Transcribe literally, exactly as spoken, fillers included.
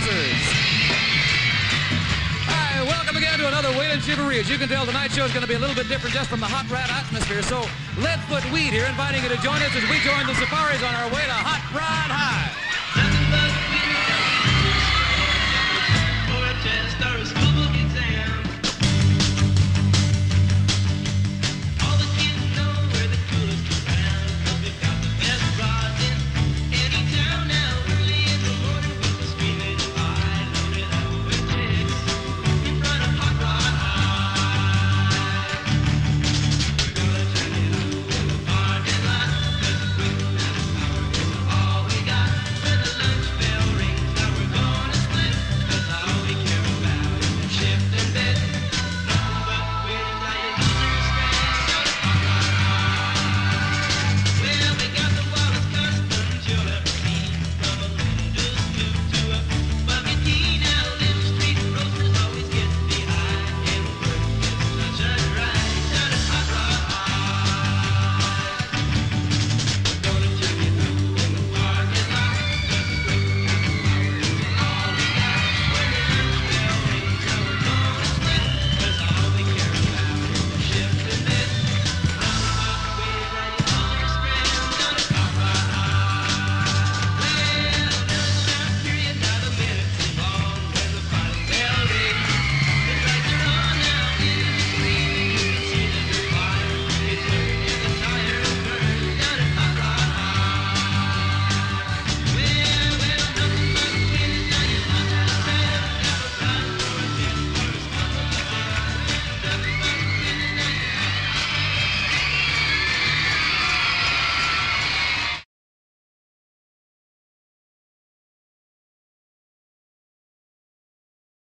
announcers. Hi, welcome again to another Waylon Shivaree. As you can tell, tonight's show is going to be a little bit different just from the hot rat atmosphere. So, Leadfoot Weed here inviting you to join us as we join the Safaris on our way to Hot Rod High.